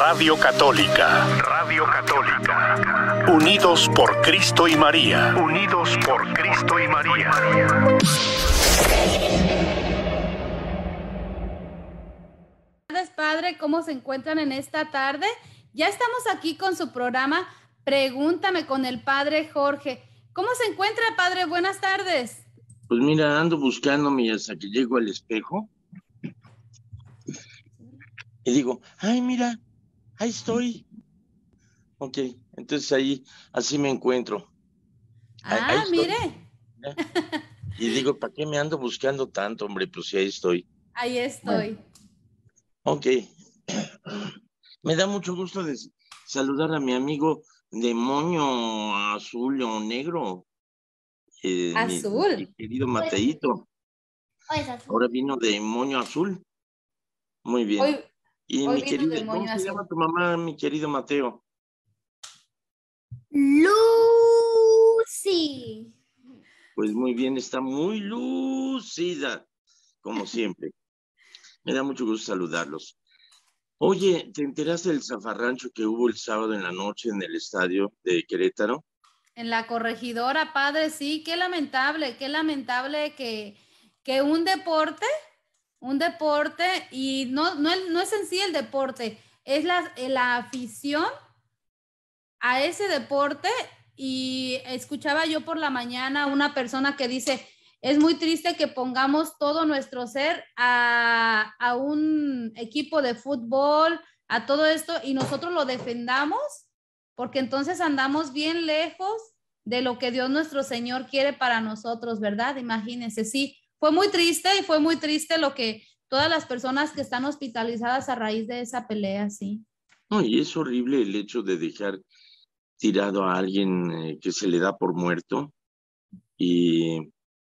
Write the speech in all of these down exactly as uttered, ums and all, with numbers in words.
Radio Católica. Radio Católica. Unidos por Cristo y María. Unidos por Cristo y María. Buenas tardes, Padre. ¿Cómo se encuentran en esta tarde? Ya estamos aquí con su programa Pregúntame con el Padre Jorge. ¿Cómo se encuentra, Padre? Buenas tardes. Pues mira, ando buscándome hasta que llego al espejo y digo, ay, mira, ahí estoy. Ok, entonces ahí, así me encuentro. Ah, ahí, ahí mire. Y digo, ¿para qué me ando buscando tanto, hombre? Pues sí, ahí estoy. Ahí estoy. Bueno, ok. Me da mucho gusto de saludar a mi amigo demonio azul o negro. Eh, Azul. Mi, mi querido Mateito. Ahora vino demonio azul. Muy bien. Hoy, y hoy mi vino querido, demonio ¿cómo se azul. llama tu mamá, mi querido Mateo? Lucy. Pues muy bien, está muy lúcida, como siempre. Me da mucho gusto saludarlos. Oye, ¿te enteraste del zafarrancho que hubo el sábado en la noche en el estadio de Querétaro? En la corregidora, Padre, sí, qué lamentable, qué lamentable que, que un deporte, un deporte, y no, no, no es en sí el deporte, es la, la afición a ese deporte. Y escuchaba yo por la mañana una persona que dice, es muy triste que pongamos todo nuestro ser a, a un equipo de fútbol, a todo esto, y nosotros lo defendamos, porque entonces andamos bien lejos de lo que Dios nuestro Señor quiere para nosotros, ¿verdad? Imagínense, sí, fue muy triste y fue muy triste lo que todas las personas que están hospitalizadas a raíz de esa pelea, sí. No, y es horrible el hecho de dejar tirado a alguien eh, que se le da por muerto, y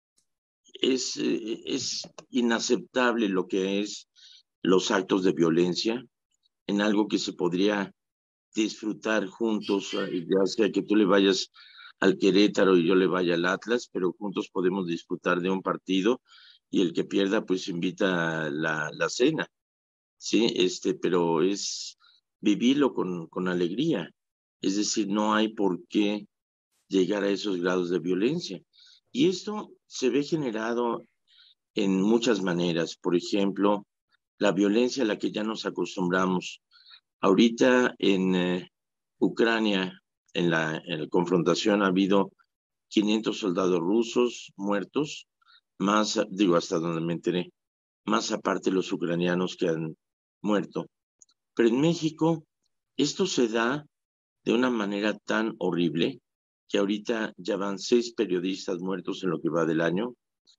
es, eh, es inaceptable lo que es los actos de violencia en algo que se podría disfrutar juntos, eh, ya sea que tú le vayas al Querétaro y yo le vaya al Atlas, pero juntos podemos disfrutar de un partido y el que pierda pues invita la, la cena, ¿sí? Este, pero es vivirlo con, con alegría, es decir, no hay por qué llegar a esos grados de violencia. Y esto se ve generado en muchas maneras, por ejemplo, la violencia a la que ya nos acostumbramos. Ahorita en eh, Ucrania, en la, en la confrontación, ha habido quinientos soldados rusos muertos, más, digo, hasta donde me enteré, más aparte los ucranianos que han muerto. Pero en México, esto se da de una manera tan horrible que ahorita ya van seis periodistas muertos en lo que va del año.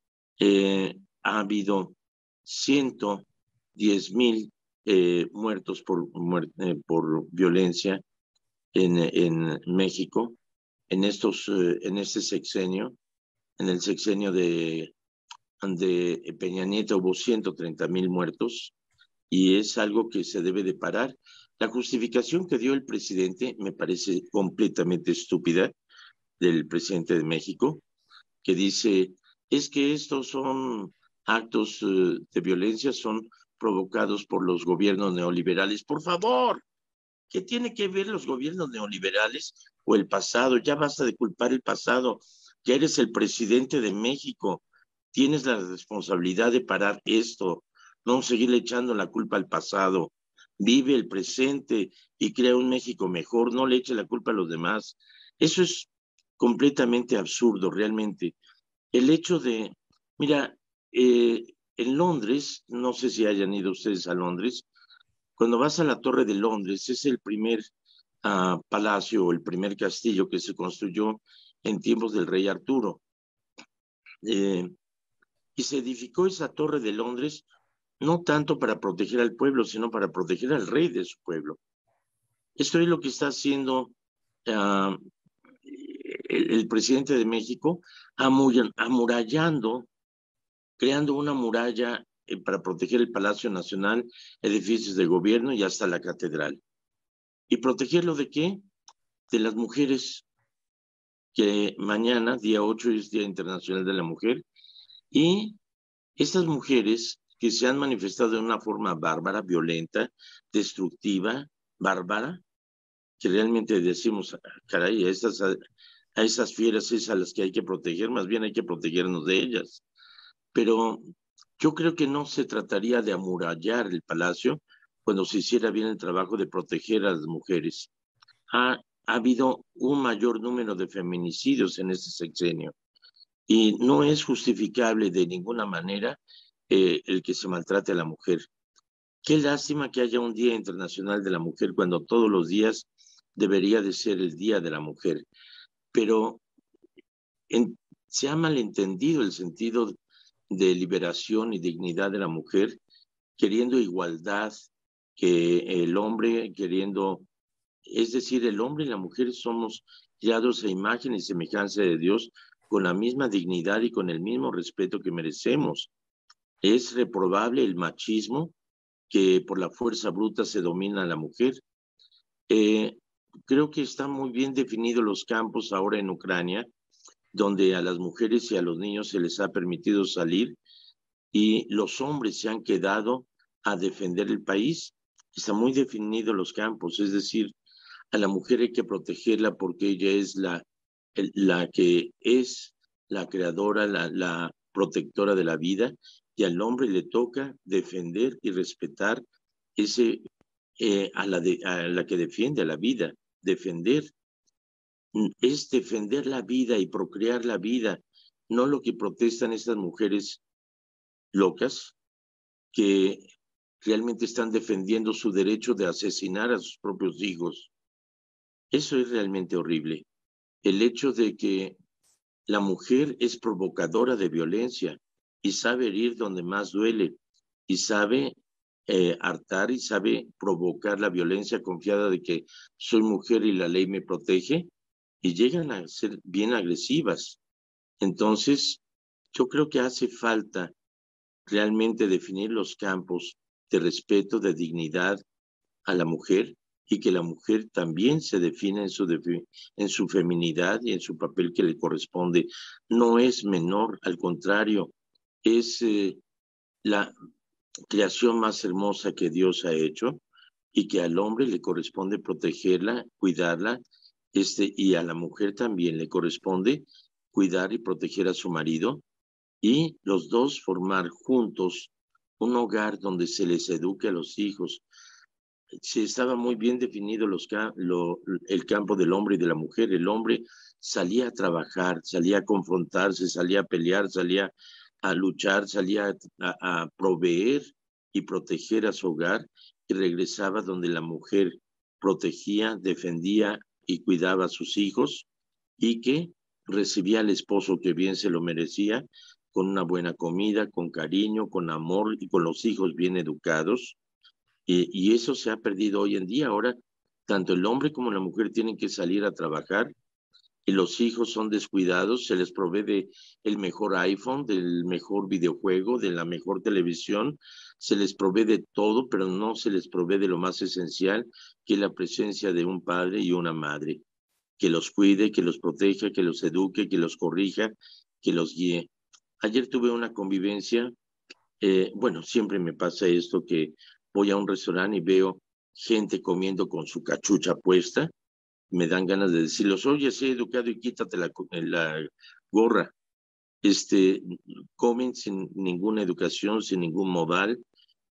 Eh, ha habido ciento diez mil eh, muertos por, muer eh, por violencia en, en México en, estos, eh, en este sexenio. En el sexenio de, de Peña Nieto hubo ciento treinta mil muertos y es algo que se debe de parar. La justificación que dio el presidente me parece completamente estúpida, del presidente de México, que dice, es que estos son actos uh, de violencia, son provocados por los gobiernos neoliberales. Por favor, ¿qué tiene que ver los gobiernos neoliberales o el pasado? Ya basta de culpar el pasado, ya eres el presidente de México, tienes la responsabilidad de parar esto, no seguirle echando la culpa al pasado. Vive el presente y crea un México mejor, no le eche la culpa a los demás. Eso es completamente absurdo, realmente. El hecho de, mira, eh, en Londres, no sé si hayan ido ustedes a Londres, cuando vas a la Torre de Londres, es el primer uh, palacio o el primer castillo que se construyó en tiempos del rey Arturo. Eh, y se edificó esa Torre de Londres no tanto para proteger al pueblo, sino para proteger al rey de su pueblo. Esto es lo que está haciendo uh, el, el presidente de México, amurallando, creando una muralla eh, para proteger el Palacio Nacional, edificios de gobierno y hasta la catedral. ¿Y protegerlo de qué? De las mujeres, que mañana, día ocho, es Día Internacional de la Mujer, y estas mujeres que se han manifestado de una forma bárbara, violenta, destructiva, bárbara, que realmente decimos, caray, a esas, a, a esas fieras es a las que hay que proteger, más bien hay que protegernos de ellas. Pero yo creo que no se trataría de amurallar el palacio cuando se hiciera bien el trabajo de proteger a las mujeres. Ha, ha habido un mayor número de feminicidios en este sexenio y no es justificable de ninguna manera eh, el que se maltrate a la mujer. Qué lástima que haya un Día Internacional de la Mujer cuando todos los días debería de ser el Día de la Mujer. Pero en, se ha malentendido el sentido de liberación y dignidad de la mujer, queriendo igualdad que el hombre, queriendo, es decir, el hombre y la mujer somos creados a imagen y semejanza de Dios con la misma dignidad y con el mismo respeto que merecemos. Es reprobable el machismo que por la fuerza bruta se domina a la mujer. Eh, creo que están muy bien definidos los campos ahora en Ucrania, donde a las mujeres y a los niños se les ha permitido salir y los hombres se han quedado a defender el país. Están muy definidos los campos, es decir, a la mujer hay que protegerla porque ella es la, la que es la creadora, la, la protectora de la vida, y al hombre le toca defender y respetar ese, eh, a, la de, a la que defiende a la vida. Defender es defender la vida y procrear la vida, no lo que protestan estas mujeres locas que realmente están defendiendo su derecho de asesinar a sus propios hijos. Eso es realmente horrible. El hecho de que la mujer es provocadora de violencia y sabe herir donde más duele y sabe eh, hartar y sabe provocar la violencia confiada de que soy mujer y la ley me protege, y llegan a ser bien agresivas. Entonces, yo creo que hace falta realmente definir los campos de respeto, de dignidad a la mujer, y que la mujer también se defina en su, en su feminidad y en su papel que le corresponde. No es menor, al contrario, es eh, la creación más hermosa que Dios ha hecho y que al hombre le corresponde protegerla, cuidarla, este, y a la mujer también le corresponde cuidar y proteger a su marido y los dos formar juntos un hogar donde se les eduque a los hijos. Se estaba muy bien definido los, lo, el campo del hombre y de la mujer. El hombre salía a trabajar, salía a confrontarse, salía a pelear, salía a luchar, salía a, a proveer y proteger a su hogar, y regresaba donde la mujer protegía, defendía y cuidaba a sus hijos, y que recibía al esposo que bien se lo merecía, con una buena comida, con cariño, con amor y con los hijos bien educados. Y, y eso se ha perdido hoy en día. Ahora, tanto el hombre como la mujer tienen que salir a trabajar y los hijos son descuidados, se les provee de el mejor iPhone, del mejor videojuego, de la mejor televisión, se les provee de todo, pero no se les provee de lo más esencial, que es la presencia de un padre y una madre, que los cuide, que los proteja, que los eduque, que los corrija, que los guíe. Ayer tuve una convivencia, eh, bueno, siempre me pasa esto, que voy a un restaurante y veo gente comiendo con su cachucha puesta, me dan ganas de decirles, oye, sé educado y quítate la, la gorra. Este, comen sin ninguna educación, sin ningún modal.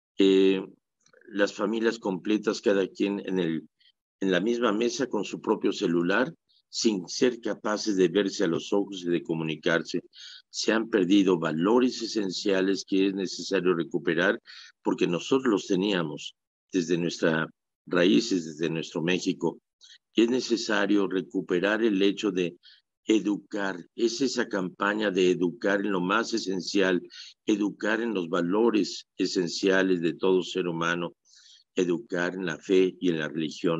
Eh, las familias completas, cada quien en, el, en la misma mesa con su propio celular, sin ser capaces de verse a los ojos y de comunicarse. Se han perdido valores esenciales que es necesario recuperar porque nosotros los teníamos desde nuestras raíces, desde nuestro México. Es necesario recuperar el hecho de educar, es esa campaña de educar en lo más esencial, educar en los valores esenciales de todo ser humano, educar en la fe y en la religión.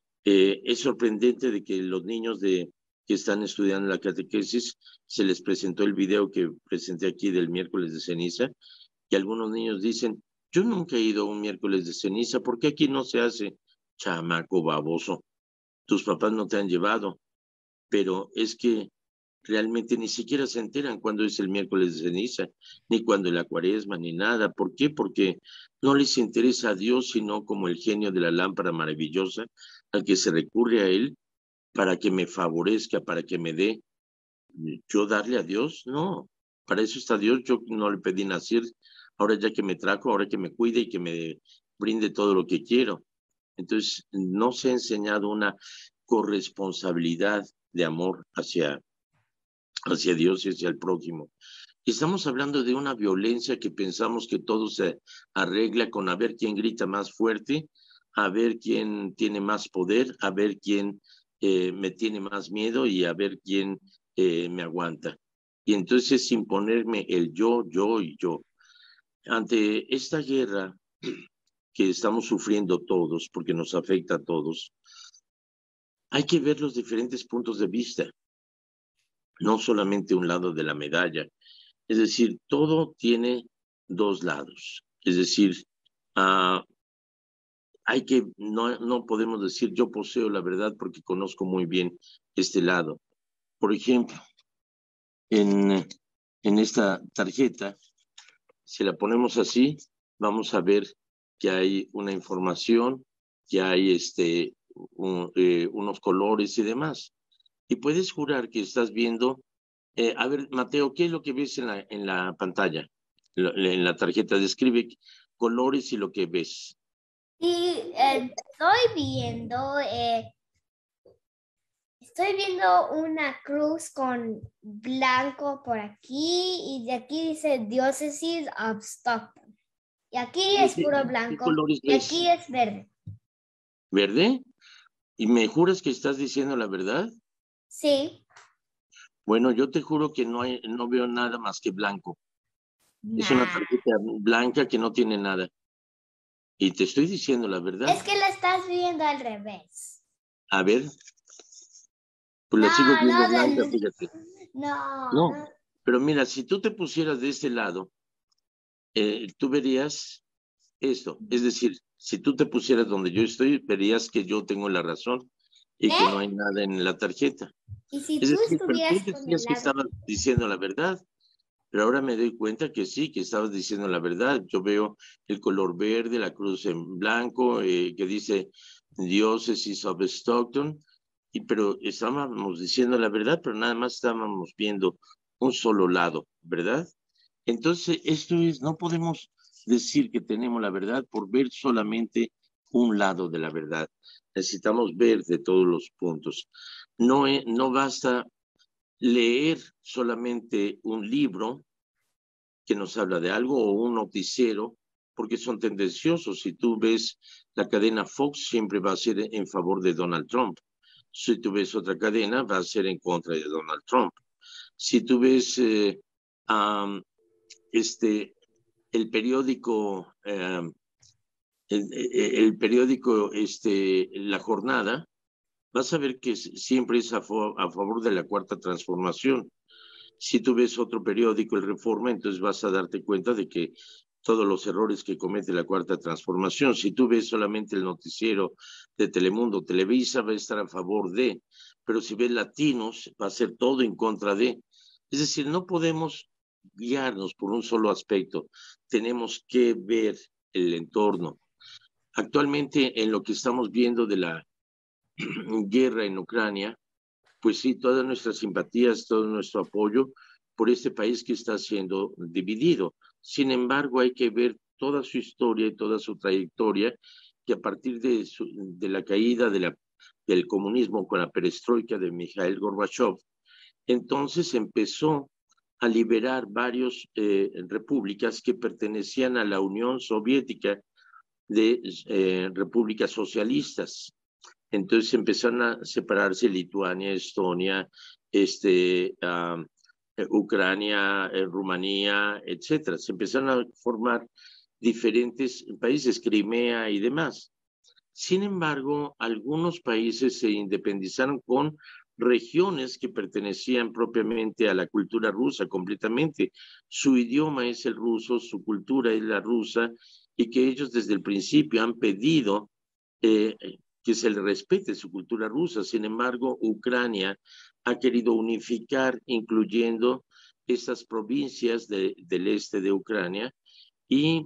Eh, es sorprendente de que los niños de, que están estudiando la catequesis, se les presentó el video que presenté aquí del miércoles de ceniza, y algunos niños dicen, yo nunca he ido a un miércoles de ceniza, ¿por qué aquí no se hace? Chamaco baboso, tus papás no te han llevado, pero es que realmente ni siquiera se enteran cuando es el miércoles de ceniza, ni cuando es la cuaresma, ni nada. ¿Por qué? Porque no les interesa a Dios, sino como el genio de la lámpara maravillosa al que se recurre a él para que me favorezca, para que me dé. ¿Yo darle a Dios? No, para eso está Dios. Yo no le pedí nacer, ahora ya que me trajo, ahora que me cuide y que me brinde todo lo que quiero. Entonces, no se ha enseñado una corresponsabilidad de amor hacia hacia Dios y hacia el prójimo. Estamos hablando de una violencia que pensamos que todo se arregla con a ver quién grita más fuerte, a ver quién tiene más poder, a ver quién eh, me tiene más miedo y a ver quién eh, me aguanta. Y entonces imponerme el yo, yo y yo. Ante esta guerra que estamos sufriendo todos, porque nos afecta a todos, hay que ver los diferentes puntos de vista, no solamente un lado de la medalla. Es decir, todo tiene dos lados. Es decir, uh, hay que, no, no podemos decir yo poseo la verdad porque conozco muy bien este lado. Por ejemplo, en, en esta tarjeta, si la ponemos así, vamos a ver que hay una información, que hay este, un, eh, unos colores y demás. Y puedes jurar que estás viendo. Eh, a ver, Mateo, ¿qué es lo que ves en la, en la pantalla? En la tarjeta, describe colores y lo que ves. Y eh, estoy viendo, eh, estoy viendo una cruz con blanco por aquí y de aquí dice Diócesis of Stockton. Y aquí es puro blanco y aquí es verde. ¿Verde? ¿Y me juras que estás diciendo la verdad? Sí. Bueno, yo te juro que no, hay, no veo nada más que blanco. Nah. Es una tarjeta blanca que no tiene nada. Y te estoy diciendo la verdad. Es que la estás viendo al revés. A ver. Pues no, la sigo viendo no, blanca, no, fíjate. No, no. no. Pero mira, si tú te pusieras de este lado, eh, tú verías esto. Es decir, si tú te pusieras donde yo estoy, verías que yo tengo la razón y ¿Eh? que no hay nada en la tarjeta. Y si es tú decir, estuvieras tú con decías el que lado... estabas diciendo la verdad, pero ahora me doy cuenta que sí, que estabas diciendo la verdad. Yo veo el color verde, la cruz en blanco, eh, que dice Diócesis of Stockton, y, pero estábamos diciendo la verdad, pero nada más estábamos viendo un solo lado, ¿verdad? Entonces, esto es, no podemos decir que tenemos la verdad por ver solamente un lado de la verdad. Necesitamos ver de todos los puntos. No, es, no basta leer solamente un libro que nos habla de algo o un noticiero, porque son tendenciosos. Si tú ves la cadena Fox, siempre va a ser en favor de Donald Trump. Si tú ves otra cadena, va a ser en contra de Donald Trump. Si tú ves eh, um, este, el periódico, eh, el, el periódico este, La Jornada, vas a ver que siempre es a, a favor de la Cuarta Transformación. Si tú ves otro periódico, el Reforma, entonces vas a darte cuenta de que todos los errores que comete la Cuarta Transformación. Si tú ves solamente el noticiero de Telemundo, Televisa va a estar a favor de, pero si ves Latinos, va a ser todo en contra de. Es decir, no podemos guiarnos por un solo aspecto, tenemos que ver el entorno. Actualmente, en lo que estamos viendo de la guerra en Ucrania, pues sí, todas nuestras simpatías, todo nuestro apoyo por este país que está siendo dividido. Sin embargo, hay que ver toda su historia y toda su trayectoria, que a partir de, su, de la caída de la, del comunismo con la perestroika de Mikhail Gorbachev, entonces empezó a liberar varias eh, repúblicas que pertenecían a la Unión Soviética de eh, repúblicas socialistas. Entonces empezaron a separarse Lituania, Estonia, este, uh, Ucrania, eh, Rumanía, etcétera. Se empezaron a formar diferentes países, Crimea y demás. Sin embargo, algunos países se independizaron con regiones que pertenecían propiamente a la cultura rusa completamente. Su idioma es el ruso, su cultura es la rusa, y que ellos desde el principio han pedido eh, que se le respete su cultura rusa. Sin embargo, Ucrania ha querido unificar, incluyendo estas provincias de, del este de Ucrania, y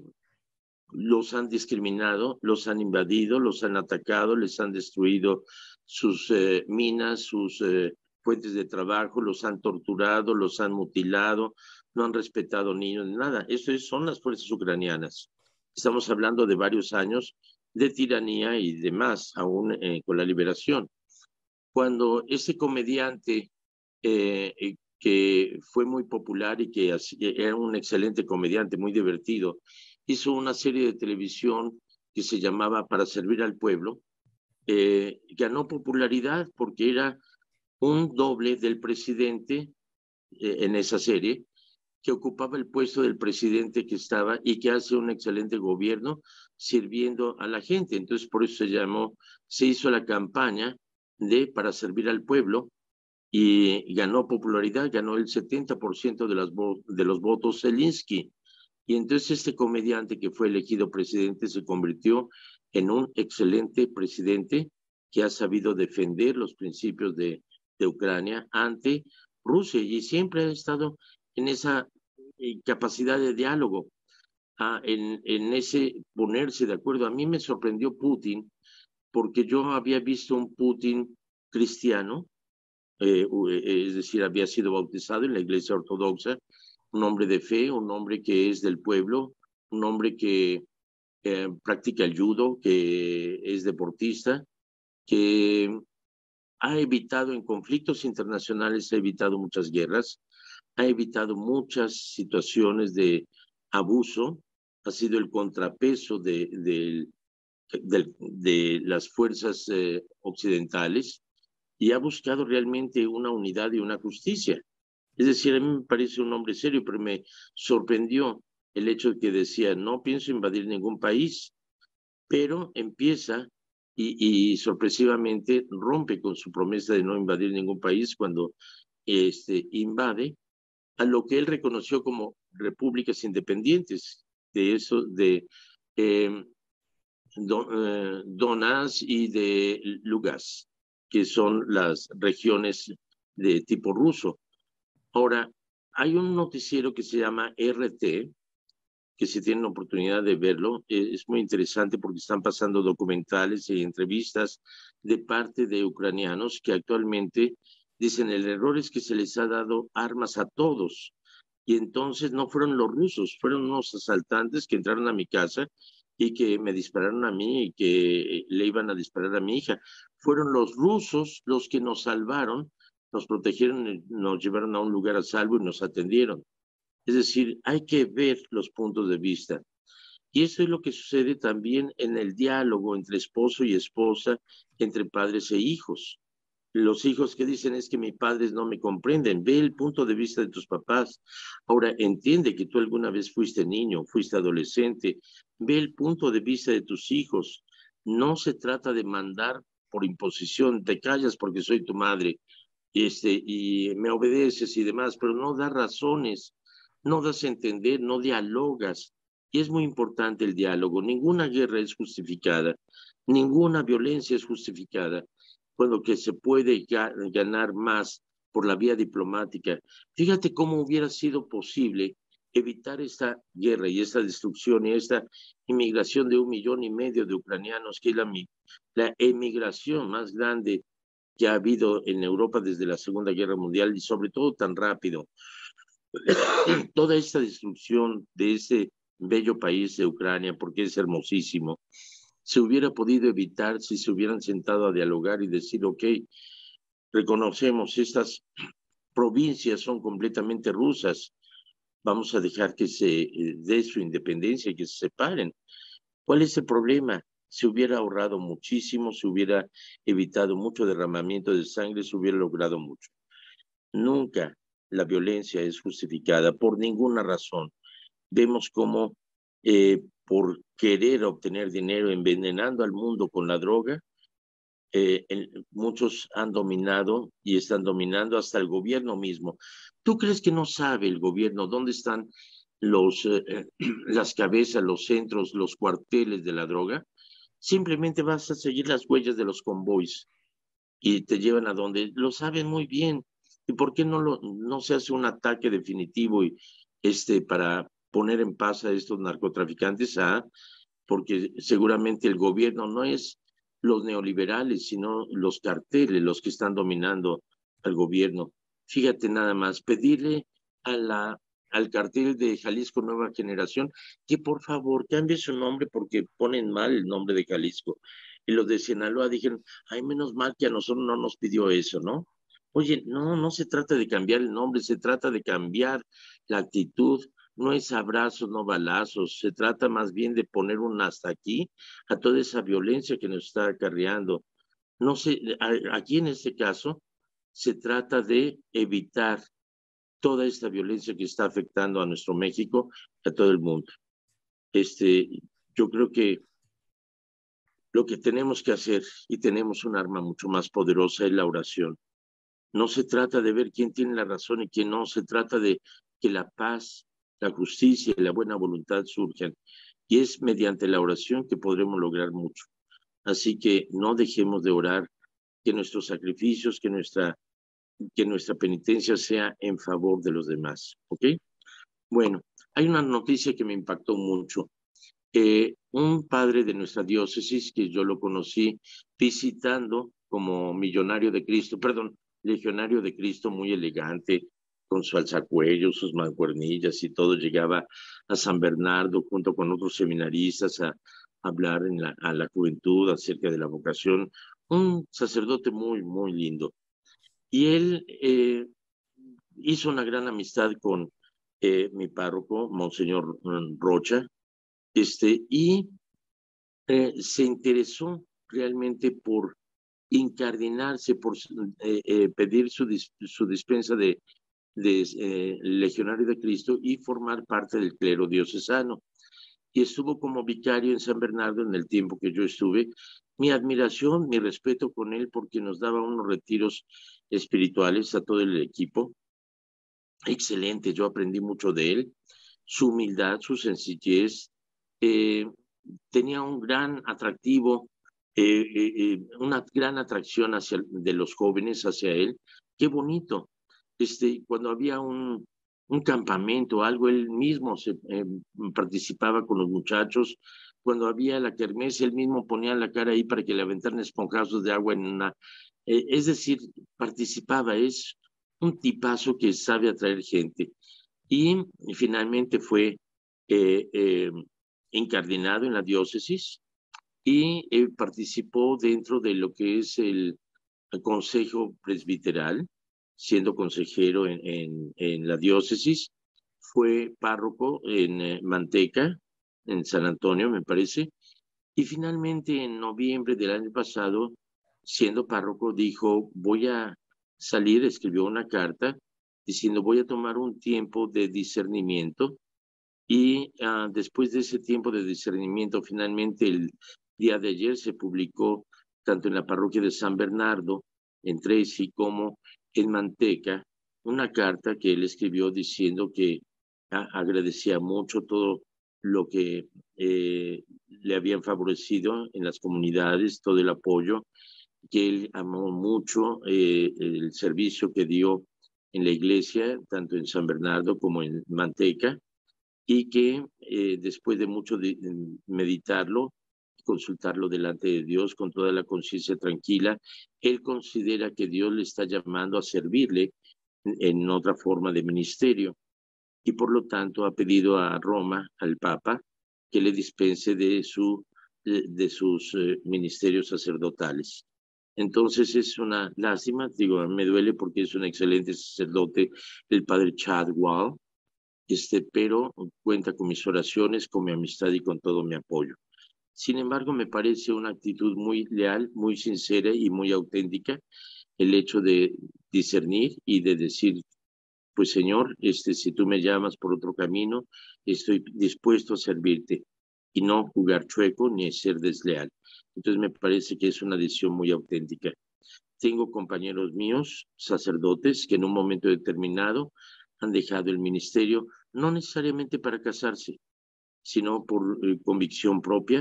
los han discriminado, los han invadido, los han atacado, les han destruido sus eh, minas, sus eh, fuentes de trabajo, los han torturado, los han mutilado, no han respetado niños, nada. Eso son las fuerzas ucranianas. Estamos hablando de varios años de tiranía y demás, aún eh, con la liberación. Cuando ese comediante eh, que fue muy popular y que era un excelente comediante, muy divertido, hizo una serie de televisión que se llamaba Para Servir al Pueblo, eh, ganó popularidad porque era un doble del presidente eh, en esa serie, que ocupaba el puesto del presidente que estaba y que hace un excelente gobierno sirviendo a la gente. Entonces, por eso se llamó, se hizo la campaña de Para Servir al Pueblo y ganó popularidad, ganó el setenta por ciento de, las de los votos Zelensky. Y entonces este comediante que fue elegido presidente se convirtió en un excelente presidente que ha sabido defender los principios de, de Ucrania ante Rusia y siempre ha estado en esa eh, capacidad de diálogo, ah, en, en ese ponerse de acuerdo. A mí me sorprendió Putin porque yo había visto un Putin cristiano, eh, es decir, había sido bautizado en la iglesia ortodoxa, un hombre de fe, un hombre que es del pueblo, un hombre que eh, practica el judo, que es deportista, que ha evitado en conflictos internacionales, ha evitado muchas guerras, ha evitado muchas situaciones de abuso, ha sido el contrapeso de, de, de, de las fuerzas eh, occidentales y ha buscado realmente una unidad y una justicia. Es decir, a mí me parece un hombre serio, pero me sorprendió el hecho de que decía, no pienso invadir ningún país, pero empieza y, y sorpresivamente rompe con su promesa de no invadir ningún país cuando este, invade a lo que él reconoció como repúblicas independientes, de eso, de eh, Don, eh, Donetsk y de Lugansk, que son las regiones de tipo ruso. Ahora, hay un noticiero que se llama R T, que si tienen la oportunidad de verlo, eh, es muy interesante porque están pasando documentales y entrevistas de parte de ucranianos que actualmente dicen el error es que se les ha dado armas a todos. Y entonces no fueron los rusos, fueron unos asaltantes que entraron a mi casa y que me dispararon a mí y que le iban a disparar a mi hija. Fueron los rusos los que nos salvaron, nos protegieron, nos llevaron a un lugar a salvo y nos atendieron. Es decir, hay que ver los puntos de vista. Y eso es lo que sucede también en el diálogo entre esposo y esposa, entre padres e hijos. Los hijos que dicen es que mis padres no me comprenden. Ve el punto de vista de tus papás. Ahora, entiende que tú alguna vez fuiste niño, fuiste adolescente. Ve el punto de vista de tus hijos. No se trata de mandar por imposición. Te callas porque soy tu madre. Este, y me obedeces y demás, pero no das razones, no das a entender, no dialogas. Y es muy importante el diálogo. Ninguna guerra es justificada, ninguna violencia es justificada, cuando que se puede ganar más por la vía diplomática. Fíjate cómo hubiera sido posible evitar esta guerra y esta destrucción y esta inmigración de un millón y medio de ucranianos, que es la, la emigración más grande que ha habido en Europa desde la Segunda Guerra Mundial y sobre todo tan rápido. Toda esta destrucción de ese bello país de Ucrania, porque es hermosísimo, se hubiera podido evitar si se hubieran sentado a dialogar y decir, ok, reconocemos estas provincias son completamente rusas, vamos a dejar que se dé su independencia y que se separen. ¿Cuál es el problema? Se hubiera ahorrado muchísimo, se hubiera evitado mucho derramamiento de sangre, se hubiera logrado mucho. Nunca la violencia es justificada por ninguna razón. Vemos cómo eh, por querer obtener dinero envenenando al mundo con la droga, eh, el, muchos han dominado y están dominando hasta el gobierno mismo. ¿Tú crees que no sabe el gobierno dónde están los, eh, las cabezas, los centros, los cuarteles de la droga? simplemente vas a seguir las huellas de los convoys y te llevan a donde lo saben muy bien. ¿Y por qué no, lo, no se hace un ataque definitivo y, este, para poner en paz a estos narcotraficantes? Ah, porque seguramente el gobierno no es los neoliberales, sino los carteles los que están dominando al gobierno. Fíjate nada más, pedirle a la, al cartel de Jalisco Nueva Generación que por favor cambie su nombre porque ponen mal el nombre de Jalisco. Y los de Sinaloa dijeron, ay, menos mal que a nosotros no nos pidió eso, ¿no? Oye, no, no se trata de cambiar el nombre, se trata de cambiar la actitud. No es abrazos, no balazos, se trata más bien de poner un hasta aquí a toda esa violencia que nos está acarreando. No sé, aquí en este caso se trata de evitar toda esta violencia que está afectando a nuestro México, a todo el mundo. Este, yo creo que lo que tenemos que hacer, y tenemos un arma mucho más poderosa, es la oración. No se trata de ver quién tiene la razón y quién no, se trata de que la paz, la justicia y la buena voluntad surjan. Y es mediante la oración que podremos lograr mucho. Así que no dejemos de orar, que nuestros sacrificios, que nuestra, que nuestra penitencia sea en favor de los demás. ¿Ok? Bueno, hay una noticia que me impactó mucho. Eh, un padre de nuestra diócesis, que yo lo conocí visitando como millonario de Cristo, perdón, legionario de Cristo, muy elegante, con su alzacuello, sus mancuernillas y todo, llegaba a San Bernardo junto con otros seminaristas a, a hablar en la, a la juventud acerca de la vocación. Un sacerdote muy, muy lindo. Y él eh, hizo una gran amistad con eh, mi párroco, Monseñor Rocha, este, y eh, se interesó realmente por incardinarse, por eh, eh, pedir su, dis, su dispensa de, de eh, legionario de Cristo y formar parte del clero diocesano. Y estuvo como vicario en San Bernardo en el tiempo que yo estuve. Mi admiración, mi respeto con él, porque nos daba unos retiros espirituales a todo el equipo. Excelente, yo aprendí mucho de él. Su humildad, su sencillez, eh, tenía un gran atractivo, eh, eh, eh, una gran atracción hacia, de los jóvenes hacia él. Qué bonito. Este, cuando había un, un campamento, algo, él mismo se, eh, participaba con los muchachos. Cuando había la kermés, él mismo ponía la cara ahí para que le aventaran esponjazos de agua en una... Eh, es decir, participaba, es un tipazo que sabe atraer gente. Y, y finalmente fue eh, eh, incardinado en la diócesis y eh, participó dentro de lo que es el, el Consejo Presbiteral, siendo consejero en, en, en la diócesis. Fue párroco en eh, Manteca, en San Antonio, me parece. Y finalmente, en noviembre del año pasado, siendo párroco, dijo, voy a salir, escribió una carta diciendo, voy a tomar un tiempo de discernimiento. Y uh, después de ese tiempo de discernimiento, finalmente el día de ayer se publicó tanto en la parroquia de San Bernardo, en Tracy, como en Manteca, una carta que él escribió diciendo que uh, agradecía mucho todo lo que eh, le habían favorecido en las comunidades, todo el apoyo, que él amó mucho eh, el servicio que dio en la iglesia, tanto en San Bernardo como en Manteca, y que eh, después de mucho de, de meditarlo, consultarlo delante de Dios con toda la conciencia tranquila, él considera que Dios le está llamando a servirle en, en otra forma de ministerio y por lo tanto ha pedido a Roma, al Papa, que le dispense de, su, de, de sus eh, ministerios sacerdotales. Entonces es una lástima, digo, me duele porque es un excelente sacerdote, el padre Chad Wall, este, pero cuenta con mis oraciones, con mi amistad y con todo mi apoyo. Sin embargo, me parece una actitud muy leal, muy sincera y muy auténtica el hecho de discernir y de decir, pues Señor, este, si tú me llamas por otro camino, estoy dispuesto a servirte y no jugar chueco ni ser desleal. Entonces me parece que es una decisión muy auténtica. Tengo compañeros míos, sacerdotes, que en un momento determinado han dejado el ministerio, no necesariamente para casarse, sino por eh, convicción propia,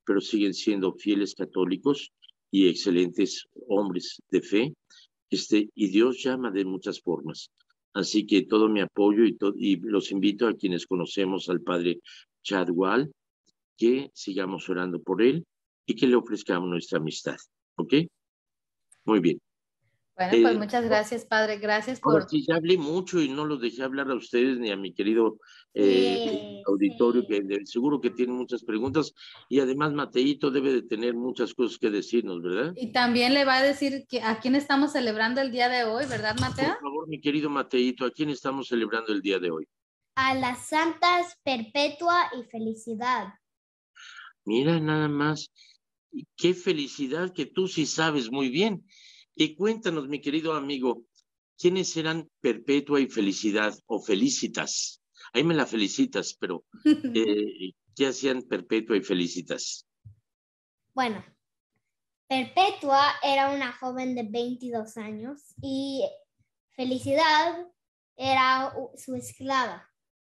pero siguen siendo fieles católicos y excelentes hombres de fe. Este, y Dios llama de muchas formas. Así que todo mi apoyo y, to y los invito a quienes conocemos al padre Chad Wall, que sigamos orando por él y que le ofrezcamos nuestra amistad. ¿Ok? Muy bien. Bueno, pues Eh, muchas gracias, padre. Gracias ahora por... sí, ya hablé mucho y no los dejé hablar a ustedes ni a mi querido eh, Sí, auditorio, sí. que de, seguro que tiene muchas preguntas. Y además Mateito debe de tener muchas cosas que decirnos, ¿verdad? Y también le va a decir que a quién estamos celebrando el día de hoy, ¿verdad, Mateo? Por favor, mi querido Mateito, ¿a quién estamos celebrando el día de hoy? A las santas Perpetua y Felicidad. Mira, nada más. Qué felicidad que tú sí sabes muy bien. Y cuéntanos, mi querido amigo, ¿quiénes eran Perpetua y Felicidad o Felicitas? Ahí me la felicitas, pero eh, ¿qué hacían Perpetua y Felicitas? Bueno, Perpetua era una joven de veintidós años y Felicidad era su esclava.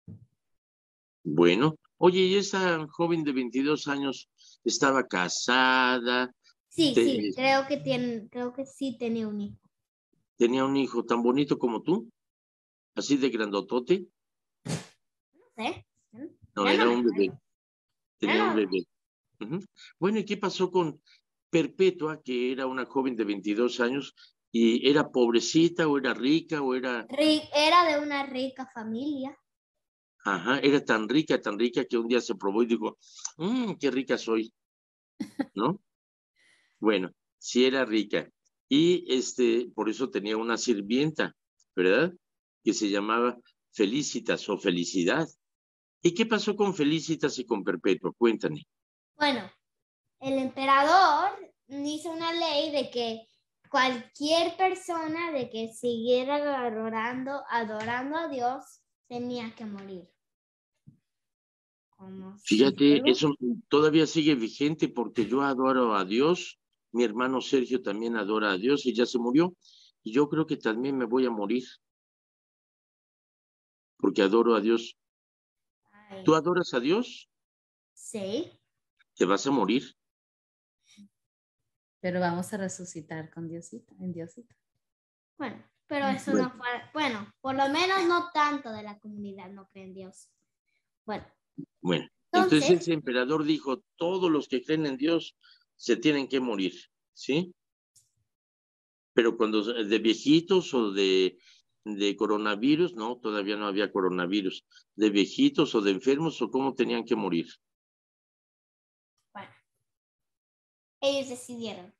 Bueno, oye, ¿y esa joven de veintidós años estaba casada? Sí, Te- sí, creo que, tiene, creo que sí tenía un hijo. ¿Tenía un hijo tan bonito como tú? ¿Así de grandotote? No sé. No, Ya era no me un bebé. acuerdo. Tenía Ya un no- bebé. Ujú. Bueno, ¿y qué pasó con Perpetua, que era una joven de veintidós años, y era pobrecita o era rica o era, Ri- Era de una rica familia. ajá, era tan rica, tan rica que un día se probó y dijo, mmm, qué rica soy, ¿no? Bueno, sí era rica. Y este, por eso tenía una sirvienta, ¿verdad? Que se llamaba Felicitas o Felicidad. ¿Y qué pasó con Felicitas y con Perpetua? Cuéntame. Bueno, el emperador hizo una ley de que cualquier persona de que siguiera adorando, adorando a Dios tenía que morir. Como Fíjate, ciego. eso todavía sigue vigente porque yo adoro a Dios, mi hermano Sergio también adora a Dios y ya se murió. Y yo creo que también me voy a morir porque adoro a Dios. Ay, ¿Tú adoras a Dios? sí. Te vas a morir. Pero vamos a resucitar con Diosito, en Diosito. Bueno, pero eso Bueno. no fue, bueno, por lo menos no tanto de la comunidad no creen en Dios. Bueno, Bueno, entonces entonces, ese emperador dijo, todos los que creen en Dios se tienen que morir, ¿sí? Pero cuando de viejitos o de, de coronavirus, no, todavía no había coronavirus, de viejitos o de enfermos o cómo tenían que morir. bueno, ellos decidieron.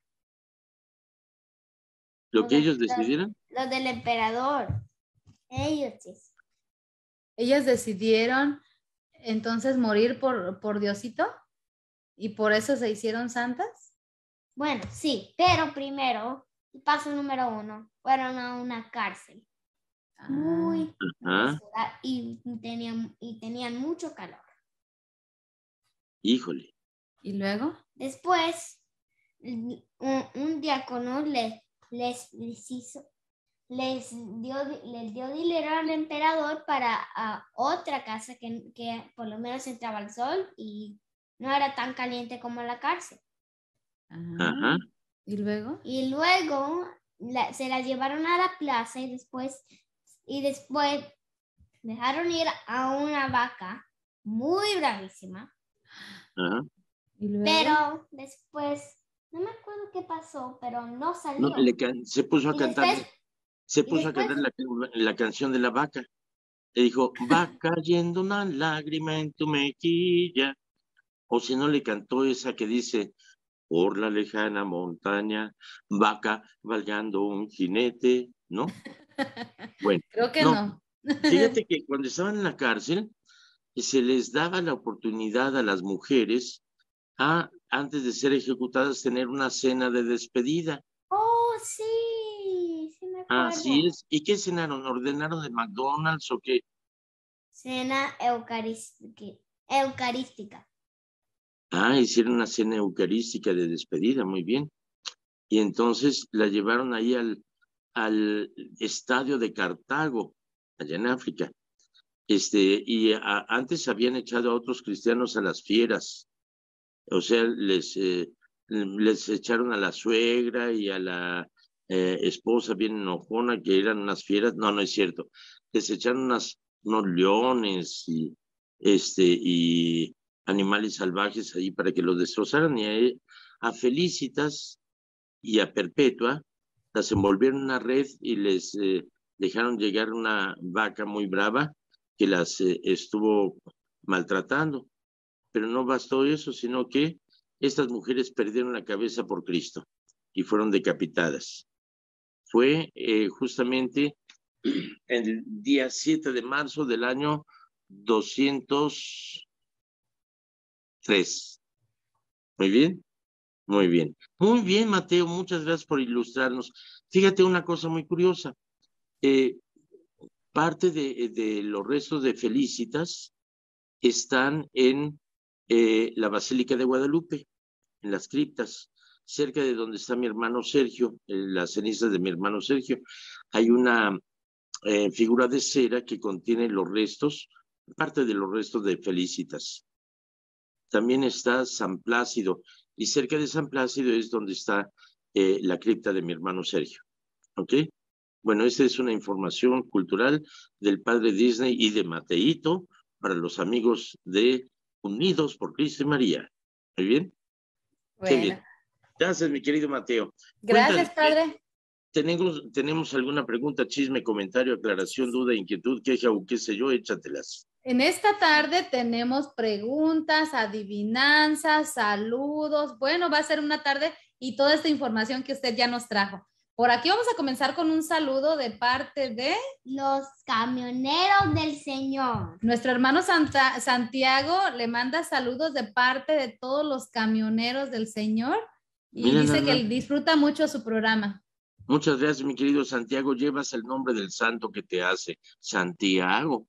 Lo Los que del- ellos los- decidieran. Los del emperador. Ellos decidieron. Ellas decidieron entonces morir por, por Diosito y por eso se hicieron santas. Bueno, sí, pero primero, paso número uno, fueron a una cárcel Ah, muy Ajá. oscura y tenían, y tenían mucho calor. Híjole. ¿y luego? Después, un, un diácono les, les, les hizo, les dio, les dio dinero al emperador para a otra casa que, que por lo menos entraba al sol y no era tan caliente como la cárcel. Ah, Ajá. ¿y luego? Y luego la- se la llevaron a la plaza y después, y después dejaron ir a una vaca muy bravísima. Ajá. ¿Y luego? Pero después, no me acuerdo qué pasó, pero no salió. No, le can- se puso a Y cantar, después- se y puso a después- cantar la, la canción de la vaca. Le dijo, va cayendo una lágrima en tu mejilla. O si no, le cantó esa que dice, por la lejana montaña, va cabalgando un jinete, ¿no? Bueno, Creo que no. no. Fíjate que cuando estaban en la cárcel, se les daba la oportunidad a las mujeres a, antes de ser ejecutadas, tener una cena de despedida. Oh, sí, sí me acuerdo. Así es. ¿Y qué cenaron? ¿Ordenaron de McDonald's o qué? Cena eucarística. eucarística. Ah, hicieron una cena eucarística de despedida, muy bien. Y entonces la llevaron ahí al, al estadio de Cartago, allá en África. Este, y a, antes habían echado a otros cristianos a las fieras. O sea, les, eh, les echaron a la suegra y a la eh, esposa bien enojona, que eran unas fieras. No, no es cierto. Les echaron unas, unos leones y, este, y animales salvajes ahí para que los destrozaran. Y a, a Felicitas y a Perpetua las envolvieron en una red y les eh, dejaron llegar una vaca muy brava que las eh, estuvo maltratando. Pero no bastó eso, sino que estas mujeres perdieron la cabeza por Cristo y fueron decapitadas. Fue eh, justamente el día siete de marzo del año doscientos tres. Muy bien, muy bien. Muy bien, Mateo, muchas gracias por ilustrarnos. Fíjate una cosa muy curiosa. Eh, parte de, de los restos de Felicitas están en eh, la Basílica de Guadalupe, en las criptas, cerca de donde está mi hermano Sergio, en las cenizas de mi hermano Sergio. Hay una eh, figura de cera que contiene los restos, parte de los restos de Felicitas. También está San Plácido, y cerca de San Plácido es donde está eh, la cripta de mi hermano Sergio. ¿Ok? Bueno, esta es una información cultural del padre Disney y de Mateito para los amigos de Unidos por Cristo y María. ¿Muy bien? Bueno. Qué bien. Gracias, mi querido Mateo. Gracias, Cuéntale, padre. ¿tenemos, ¿Tenemos alguna pregunta, chisme, comentario, aclaración, duda, inquietud, queja o qué sé yo? Échatelas. En esta tarde tenemos preguntas, adivinanzas, saludos. Bueno, va a ser una tarde y toda esta información que usted ya nos trajo. Por aquí vamos a comenzar con un saludo de parte de los camioneros del Señor. Nuestro hermano Santa, Santiago le manda saludos de parte de todos los camioneros del Señor y Mira, dice nada. que él disfruta mucho su programa. Muchas gracias, mi querido Santiago. Llevas el nombre del santo que te hace, Santiago.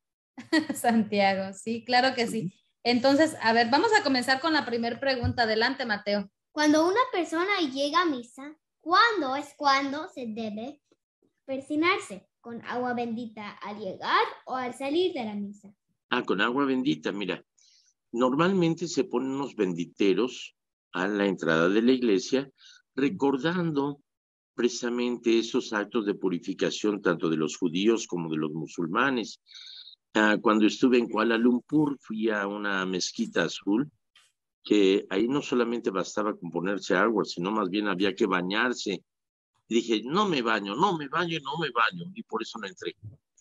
Santiago, sí, claro que sí. Entonces, a ver, vamos a comenzar con la primera pregunta. Adelante, Mateo. Cuando una persona llega a misa, ¿cuándo es cuando se debe persinarse? ¿Con agua bendita al llegar o al salir de la misa? Ah, con agua bendita, mira. Normalmente se ponen unos benditeros a la entrada de la iglesia, recordando precisamente esos actos de purificación tanto de los judíos como de los musulmanes. Ah, cuando estuve en Kuala Lumpur, fui a una mezquita azul, que ahí no solamente bastaba con ponerse agua, sino más bien había que bañarse. Y dije, no me baño, no me baño, no me baño, y por eso no entré.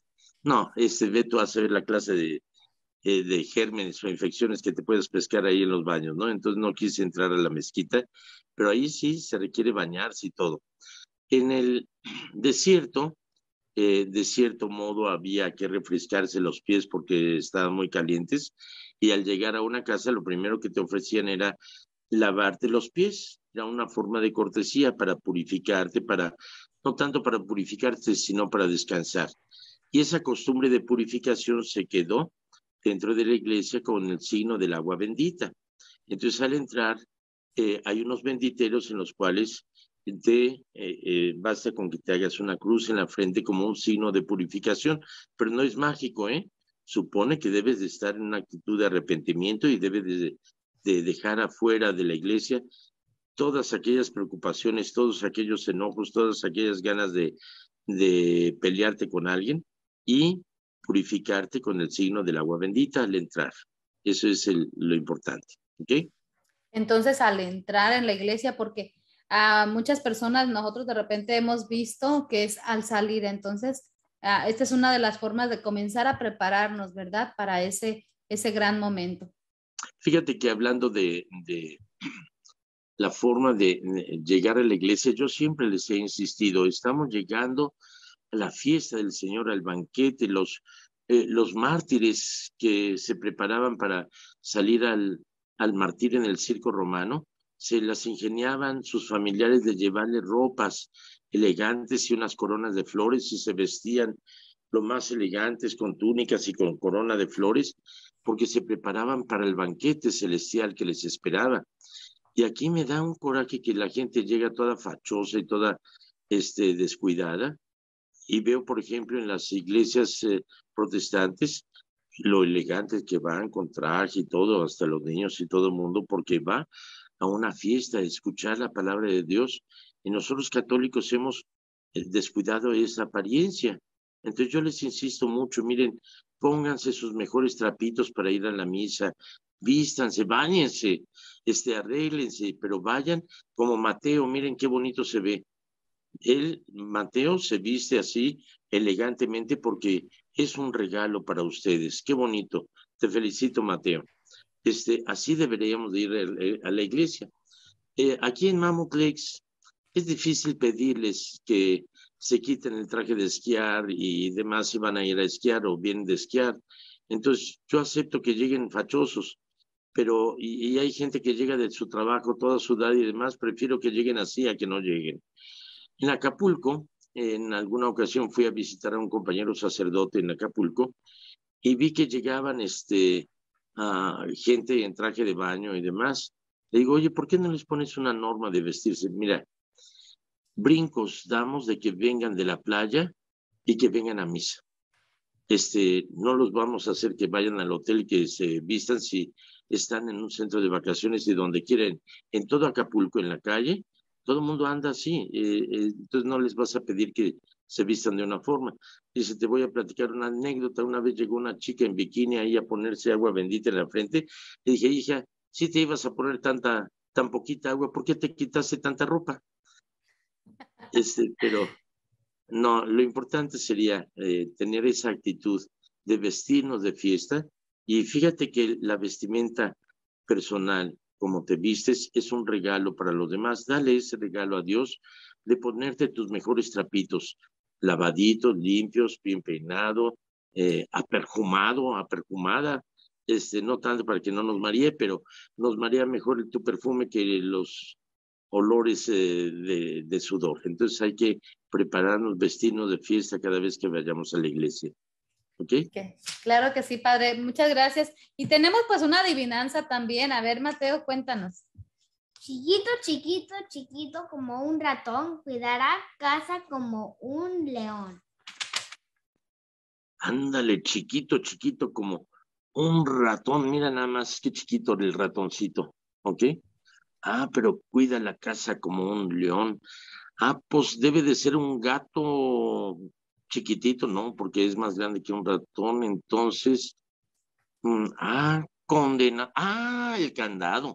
No, este, ve tú a hacer la clase de, eh, de gérmenes o infecciones que te puedes pescar ahí en los baños, ¿no? Entonces no quise entrar a la mezquita, pero ahí sí se requiere bañarse y todo. En el desierto, eh, de cierto modo había que refrescarse los pies porque estaban muy calientes, y al llegar a una casa lo primero que te ofrecían era lavarte los pies. Era una forma de cortesía para purificarte, para no tanto para purificarte, sino para descansar. Y esa costumbre de purificación se quedó dentro de la iglesia con el signo del agua bendita. Entonces, al entrar, eh, hay unos benditeros en los cuales te eh, eh, basta con que te hagas una cruz en la frente como un signo de purificación, pero no es mágico, ¿eh? Supone que debes de estar en una actitud de arrepentimiento y debes de, de dejar afuera de la iglesia todas aquellas preocupaciones, todos aquellos enojos, todas aquellas ganas de, de pelearte con alguien y purificarte con el signo del agua bendita al entrar. Eso es el, lo importante, ¿ok? Entonces, al entrar en la iglesia, porque a muchas personas nosotros de repente hemos visto que es al salir. Entonces, uh, esta es una de las formas de comenzar a prepararnos, ¿verdad? Para ese, ese gran momento. Fíjate que hablando de, de la forma de, de llegar a la iglesia, yo siempre les he insistido, estamos llegando a la fiesta del Señor, al banquete, los, eh, los mártires que se preparaban para salir al, al martirio en el circo romano, se las ingeniaban sus familiares de llevarle ropas elegantes y unas coronas de flores, y se vestían lo más elegantes con túnicas y con corona de flores, porque se preparaban para el banquete celestial que les esperaba. Y aquí me da un coraje que la gente llega toda fachosa y toda este, descuidada, y veo, por ejemplo, en las iglesias eh, protestantes, lo elegantes que van con traje y todo, hasta los niños y todo el mundo, porque va a una fiesta a escuchar la palabra de Dios. Y nosotros católicos hemos eh, descuidado esa apariencia. Entonces yo les insisto mucho, miren, pónganse sus mejores trapitos para ir a la misa, vístanse, báñense, este, arréglense, pero vayan como Mateo, miren qué bonito se ve. Él, Mateo, se viste así elegantemente porque es un regalo para ustedes. Qué bonito. Te felicito, Mateo. Este, así deberíamos de ir a, a la iglesia. Eh, aquí en Mammoth Lakes es difícil pedirles que se quiten el traje de esquiar y demás si van a ir a esquiar o vienen de esquiar. Entonces, yo acepto que lleguen fachosos, pero y, y hay gente que llega de su trabajo toda sudada y demás, prefiero que lleguen así a que no lleguen. En Acapulco, en alguna ocasión fui a visitar a un compañero sacerdote en Acapulco y vi que llegaban este, uh, gente en traje de baño y demás. Le digo, oye, ¿por qué no les pones una norma de vestirse? Mira, brincos damos de que vengan de la playa y que vengan a misa. Este, no los vamos a hacer que vayan al hotel y que se vistan si están en un centro de vacaciones y donde quieren. En todo Acapulco, en la calle, todo el mundo anda así. Eh, eh, entonces no les vas a pedir que se vistan de una forma. Dice, te voy a platicar una anécdota. Una vez llegó una chica en bikini ahí a ponerse agua bendita en la frente. Le dije, hija, si te ibas a poner tanta, tan poquita agua, ¿por qué te quitaste tanta ropa? Este, pero no, lo importante sería eh, tener esa actitud de vestirnos de fiesta. Y fíjate que la vestimenta personal, como te vistes, es un regalo para los demás. Dale ese regalo a Dios de ponerte tus mejores trapitos, lavaditos, limpios, bien peinado, eh, aperfumado, aperfumada, este, no tanto para que no nos maree, pero nos marea mejor tu perfume que los olores eh, de, de sudor. Entonces hay que prepararnos, vestirnos de fiesta cada vez que vayamos a la iglesia. ¿Okay? Okay. Claro que sí, padre. Muchas gracias. Y tenemos pues una adivinanza también. A ver, Mateo, cuéntanos. Chiquito, chiquito, chiquito como un ratón, cuidará casa como un león. Ándale, chiquito, chiquito como un ratón. Mira nada más qué chiquito el ratoncito. ¿Ok? Ah, pero cuida la casa como un león. Ah, pues debe de ser un gato chiquitito, ¿no? Porque es más grande que un ratón. Entonces, mm, ah, condena. Ah, el candado.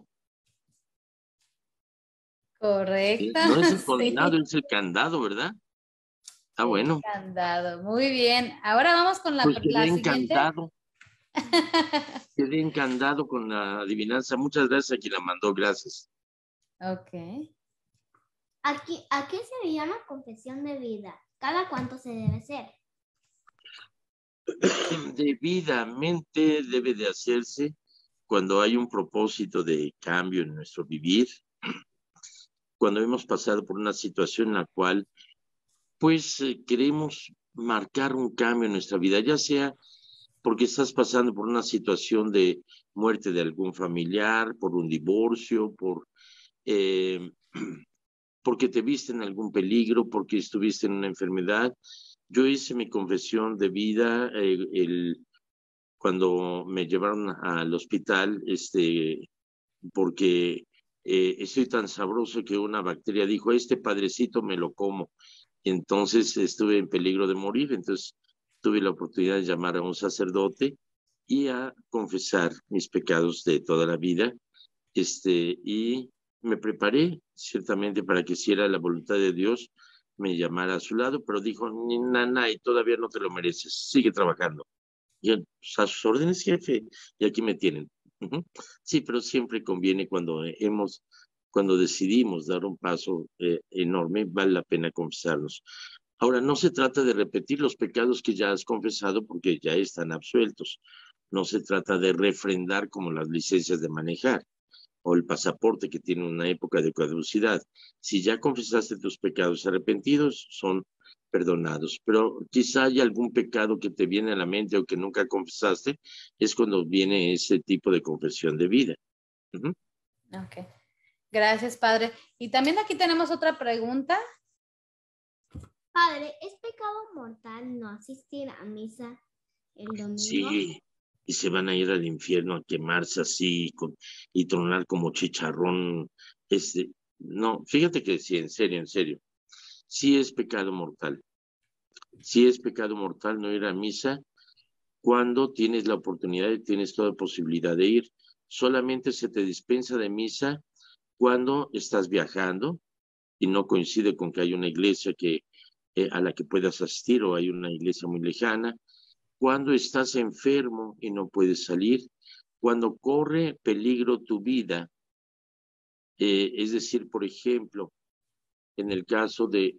Correcto. No es el condenado, Sí. es el candado, ¿verdad? Ah, El bueno. candado. Muy bien. Ahora vamos con la, Pues quedé la siguiente. encantado. Quedé encantado con la adivinanza. Muchas gracias a quien la mandó, gracias. Ok. Aquí, ¿a qué se le llama confesión de vida? ¿Cada cuánto se debe hacer? Debidamente debe de hacerse cuando hay un propósito de cambio en nuestro vivir, cuando hemos pasado por una situación en la cual pues eh, queremos marcar un cambio en nuestra vida, ya sea porque estás pasando por una situación de muerte de algún familiar, por un divorcio, por eh, porque te viste en algún peligro, porque estuviste en una enfermedad. Yo hice mi confesión de vida eh, el, cuando me llevaron al hospital, este, porque eh, estoy tan sabroso que una bacteria dijo, este padrecito me lo como. Entonces estuve en peligro de morir, entonces tuve la oportunidad de llamar a un sacerdote y a confesar mis pecados de toda la vida, este, y me preparé ciertamente para que si era la voluntad de Dios me llamara a su lado, pero dijo, ni nana, y todavía no te lo mereces, sigue trabajando. Y yo, pues, a sus órdenes, jefe, y aquí me tienen. Uh-huh. Sí, pero siempre conviene cuando hemos, cuando decidimos dar un paso eh, enorme, vale la pena confesarnos. Ahora, no se trata de repetir los pecados que ya has confesado porque ya están absueltos. No se trata de refrendar como las licencias de manejar o el pasaporte que tiene una época de caducidad. Si ya confesaste tus pecados arrepentidos, son perdonados, pero quizá haya algún pecado que te viene a la mente o que nunca confesaste, es cuando viene ese tipo de confesión de vida. Uh-huh. Ok, gracias, padre. Y también aquí tenemos otra pregunta. Padre, ¿es pecado mortal no asistir a misa el domingo? Sí, y se van a ir al infierno a quemarse así con, y tronar como chicharrón. Este, no, fíjate que sí, en serio, en serio, sí es pecado mortal. Sí es pecado mortal no ir a misa cuando tienes la oportunidad y tienes toda posibilidad de ir. Solamente se te dispensa de misa cuando estás viajando y no coincide con que hay una iglesia que, eh, a la que puedas asistir o hay una iglesia muy lejana. Cuando estás enfermo y no puedes salir, cuando corre peligro tu vida, eh, es decir, por ejemplo, en el caso de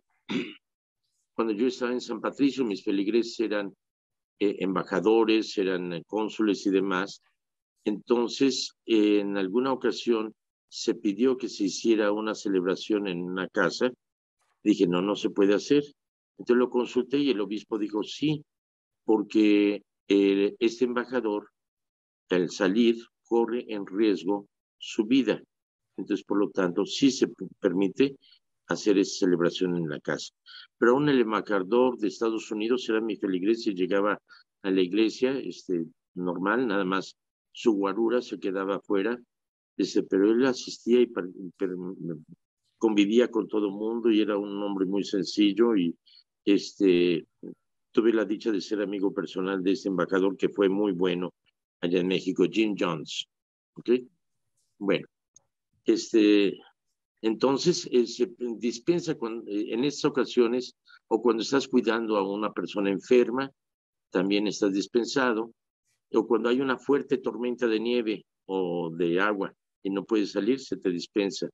cuando yo estaba en San Patricio, mis feligreses eran eh, embajadores, eran eh, cónsules y demás. Entonces, eh, en alguna ocasión se pidió que se hiciera una celebración en una casa. Dije, no, no se puede hacer. Entonces lo consulté y el obispo dijo, sí, porque eh, este embajador, al salir, corre en riesgo su vida. Entonces, por lo tanto, sí se permite hacer esa celebración en la casa. Pero aún el embajador de Estados Unidos era mi feligresía y llegaba a la iglesia este, normal, nada más su guarura se quedaba afuera, este, pero él asistía y per, per, convivía con todo el mundo y era un hombre muy sencillo y este, tuve la dicha de ser amigo personal de este embajador que fue muy bueno allá en México, Jim Jones. ¿Ok? Bueno, este, entonces eh, se dispensa con, eh, en estas ocasiones o cuando estás cuidando a una persona enferma, también estás dispensado, o cuando hay una fuerte tormenta de nieve o de agua y no puedes salir, se te dispensa.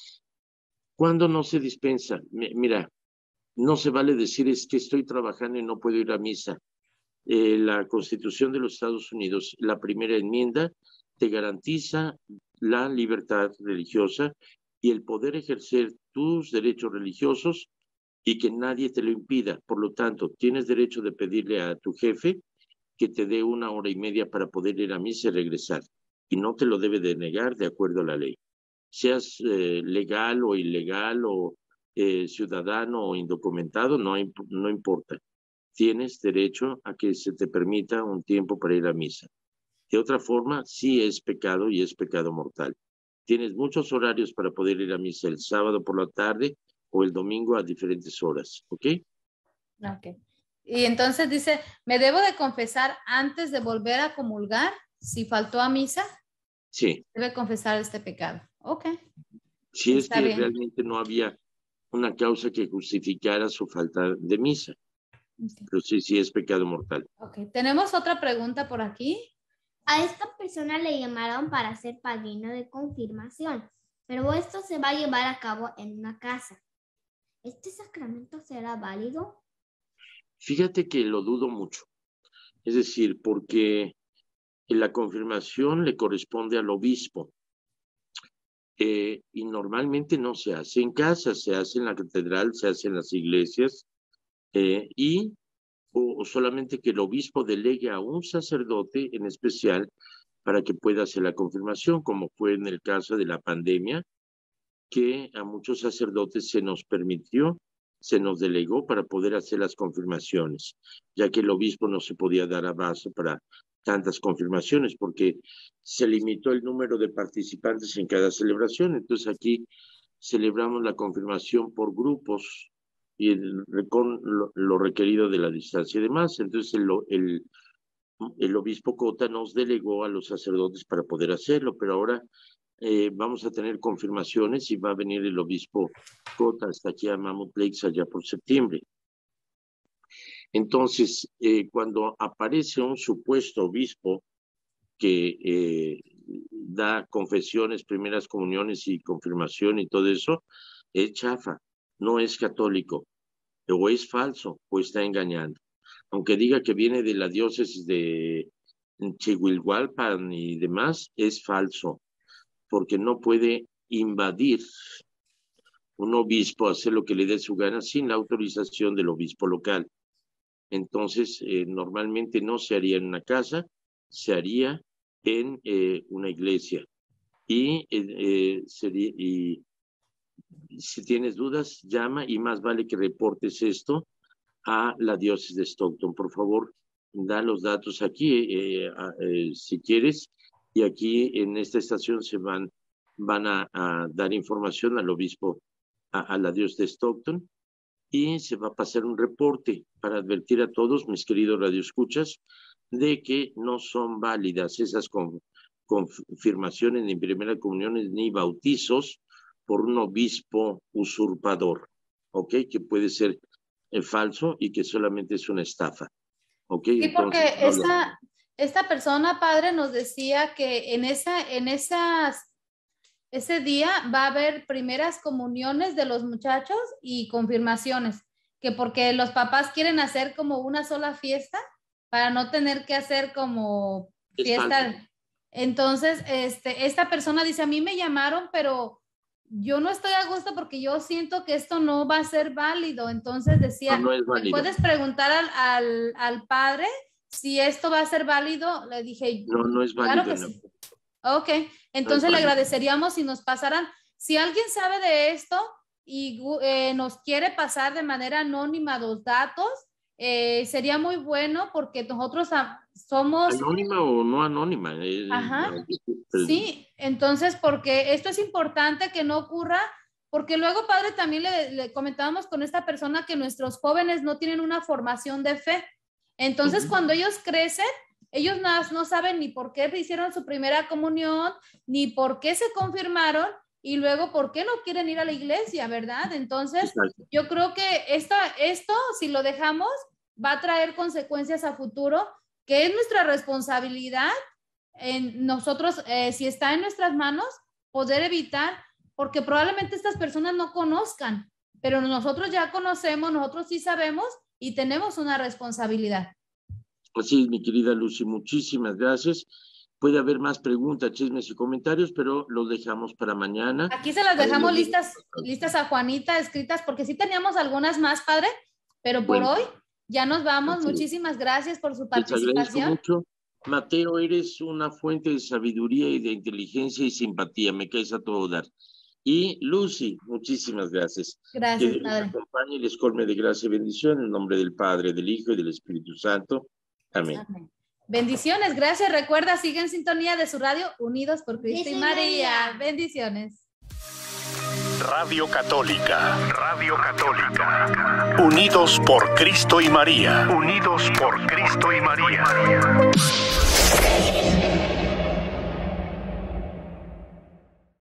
¿Cuándo no se dispensa? M- mira, no se vale decir es que estoy trabajando y no puedo ir a misa. Eh, la Constitución de los Estados Unidos, la primera enmienda, te garantiza la libertad religiosa y el poder ejercer tus derechos religiosos y que nadie te lo impida. Por lo tanto, tienes derecho de pedirle a tu jefe que te dé una hora y media para poder ir a misa y regresar. Y no te lo debe de negar de acuerdo a la ley. Seas eh, legal o ilegal o eh, ciudadano o indocumentado, no, no importa. Tienes derecho a que se te permita un tiempo para ir a misa. De otra forma, sí es pecado y es pecado mortal. Tienes muchos horarios para poder ir a misa el sábado por la tarde o el domingo a diferentes horas, ¿ok? Ok. Y entonces dice, ¿me debo de confesar antes de volver a comulgar si faltó a misa? Sí. Debe confesar este pecado. Ok. Si es Está que bien. realmente no había una causa que justificara su falta de misa. Okay. Pero sí, sí es pecado mortal. Ok. Tenemos otra pregunta por aquí. A esta persona le llamaron para ser padrino de confirmación, pero esto se va a llevar a cabo en una casa. ¿Este sacramento será válido? Fíjate que lo dudo mucho. Es decir, porque la confirmación le corresponde al obispo. Eh, y normalmente no se hace en casa, se hace en la catedral, se hace en las iglesias, eh, y o, o solamente que el obispo delegue a un sacerdote en especial para que pueda hacer la confirmación, como fue en el caso de la pandemia, que a muchos sacerdotes se nos permitió, se nos delegó para poder hacer las confirmaciones, ya que el obispo no se podía dar abasto para tantas confirmaciones, porque se limitó el número de participantes en cada celebración. Entonces aquí celebramos la confirmación por grupos y el, con lo, lo requerido de la distancia y demás. Entonces el, el, el obispo Cota nos delegó a los sacerdotes para poder hacerlo, pero ahora eh, vamos a tener confirmaciones y va a venir el obispo Cota hasta aquí a Mammoth Lakes allá por septiembre. Entonces, eh, cuando aparece un supuesto obispo que eh, da confesiones, primeras comuniones y confirmación y todo eso, es chafa, no es católico, o es falso, o está engañando. Aunque diga que viene de la diócesis de Chihuilhualpan y demás, es falso, porque no puede invadir un obispo, hacer lo que le dé su gana sin la autorización del obispo local. Entonces, eh, normalmente no se haría en una casa, se haría en eh, una iglesia. Y, eh, sería, y si tienes dudas, llama y más vale que reportes esto a la diócesis de Stockton. Por favor, da los datos aquí, eh, eh, si quieres, y aquí en esta estación se van, van a, a dar información al obispo, a, a la diócesis de Stockton, y se va a pasar un reporte para advertir a todos, mis queridos radioescuchas, de que no son válidas esas con, confirmaciones ni primeras comuniones ni bautizos por un obispo usurpador, ¿ok? Que puede ser eh, falso y que solamente es una estafa, ¿ok? Sí, Entonces, porque no esta, lo... esta persona, padre, nos decía que en, esa, en esas, ese día va a haber primeras comuniones de los muchachos y confirmaciones, que porque los papás quieren hacer como una sola fiesta para no tener que hacer como Es fiesta. falso. Entonces, este, esta persona dice, a mí me llamaron, pero yo no estoy a gusto porque yo siento que esto no va a ser válido. Entonces decía, No, no es ¿me válido. puedes preguntar al, al, al padre si esto va a ser válido? Le dije, No, no es válido. claro que No. sí. Ok, entonces No le es agradeceríamos si nos pasaran, si alguien sabe de esto y eh, nos quiere pasar de manera anónima los datos, eh, sería muy bueno porque nosotros somos... Anónima o no anónima. Eh, Ajá, eh, sí, entonces porque esto es importante que no ocurra, porque luego, padre, también le, le comentábamos con esta persona que nuestros jóvenes no tienen una formación de fe. Entonces, uh-huh. cuando ellos crecen, ellos no, no saben ni por qué hicieron su primera comunión, ni por qué se confirmaron, y luego por qué no quieren ir a la iglesia, ¿verdad? Entonces, yo creo que esta, esto, si lo dejamos, va a traer consecuencias a futuro, que es nuestra responsabilidad en nosotros, eh, si está en nuestras manos, poder evitar, porque probablemente estas personas no conozcan, pero nosotros ya conocemos, nosotros sí sabemos y tenemos una responsabilidad. Así es, mi querida Lucy, muchísimas gracias. Puede haber más preguntas, chismes y comentarios, pero los dejamos para mañana. Aquí se las dejamos listas, listas a Juanita, escritas, porque sí teníamos algunas más, padre, pero por bueno, hoy ya nos vamos. Así Muchísimas es. Gracias por su participación. Les agradezco mucho. Mateo, eres una fuente de sabiduría y de inteligencia y simpatía. Me caes a todo dar. Y Lucy, muchísimas gracias. Gracias, que Dios Padre. les acompañe y les colme de gracia y bendición en el nombre del Padre, del Hijo y del Espíritu Santo. Amén. Amén. Bendiciones, gracias. Recuerda, sigue en sintonía de su radio Unidos por Cristo y María. Bendiciones. Radio Católica, Radio Católica. Unidos por Cristo y María. Unidos por Cristo y María.